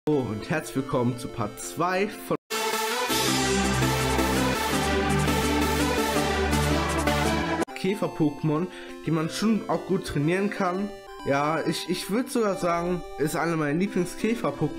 Und herzlich willkommen zu Part 2 von Käfer-Pokémon, die man schon auch gut trainieren kann. Ja, ich würde sogar sagen, ist einer meiner Lieblings-Käfer-Pokémon.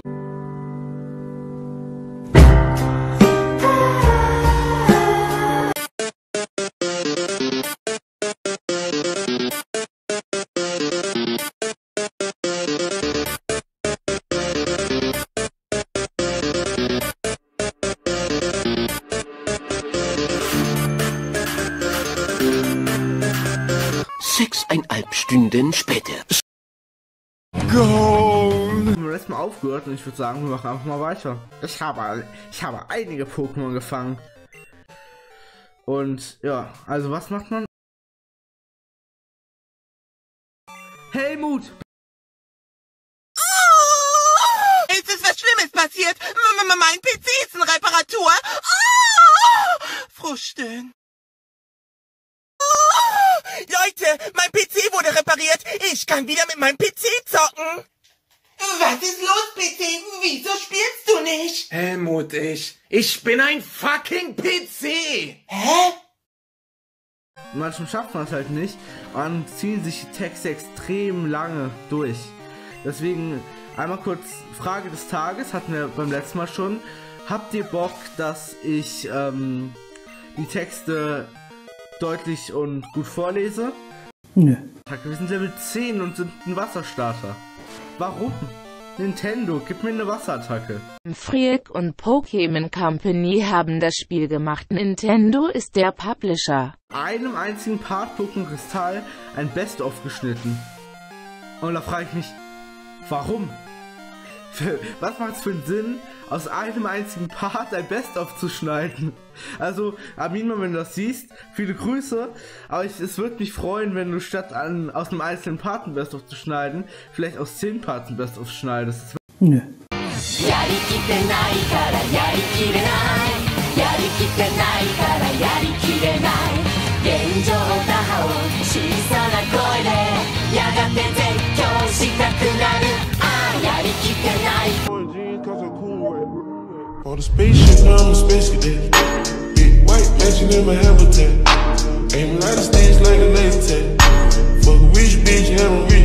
Sechseinhalb Stunden später. Go! Wir haben letztes Mal aufgehört und ich würde sagen, wir machen einfach mal weiter. Ich habe einige Pokémon gefangen. Und ja, also was macht man? Helmut! Ist es was Schlimmes passiert? Mein PC ist in Reparatur. Oh! Frusteln. Leute, mein PC wurde repariert. Ich kann wieder mit meinem PC zocken. Was ist los, PC? Wieso spielst du nicht? Helmut, ich bin ein fucking PC! Hä? Manchmal schafft man es halt nicht und dann ziehen sich die Texte extrem lange durch. Deswegen einmal kurz Frage des Tages, hatten wir beim letzten Mal schon. Habt ihr Bock, dass ich die Texte deutlich und gut vorlese? Nö. Wir sind Level 10 und sind ein Wasserstarter. Warum? Nintendo, gib mir eine Wasserattacke. Freak und Pokémon Company haben das Spiel gemacht. Nintendo ist der Publisher. Einem einzigen Part Pokémon Kristall ein Best-of geschnitten. Und da frage ich mich, warum? Was macht es für einen Sinn, aus einem einzigen Part ein Best-of zu schneiden? Also, Armin, wenn du das siehst, viele Grüße, aber es würde mich freuen, wenn du statt aus einem einzelnen Part ein Best-of zu schneiden, vielleicht aus 10 Parts ein Best-of schneidest. Nö. On the spaceship, now I'm a space cadet. Big white mansion in my habitat. Aim right the stage like a laser tag. Fuck a rich bitch, have a rich